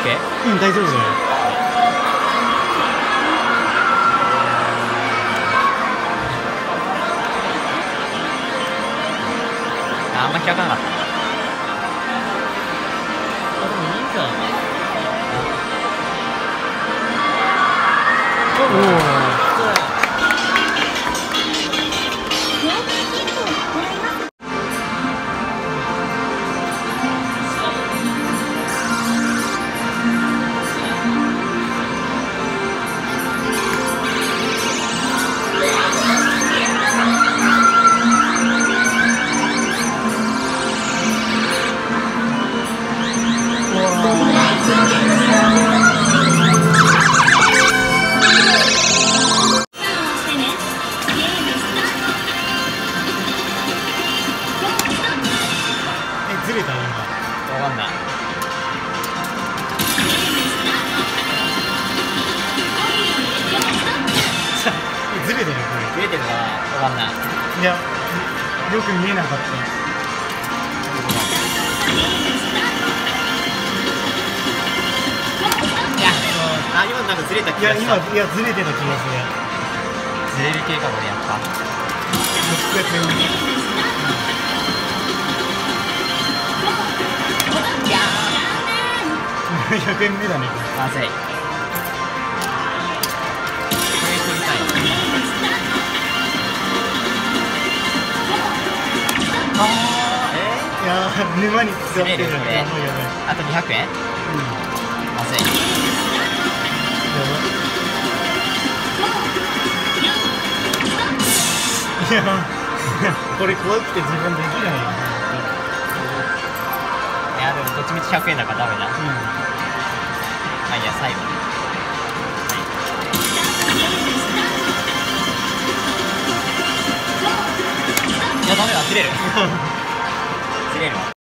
ッケー？ うん、大丈夫だよ。 あんま開かなかった。 あ、でもいいんじゃない？おお。ずれたよ今。 わかんない。 ずれてるこずれてるかな、わかんない。 れ。いや、よく見えなかった。 いや、あ、今なんかずれた気いや、 がした。 今、いや、ずれてた気がする。 ずれる系かこれやっぱ。 600円。 いや 100円目だね。 ー、まずい。これ取りたい。あー、 いやー、沼に使ってるのずれるこれやばいやばい。 あと200円？ うん。 まずい。 いや、これ怖くて自分できないよ。 いや、でもどっちみち100円だからダメだ。まあいいや、最後。いや、ダメだ、ずれる。ずれるわ。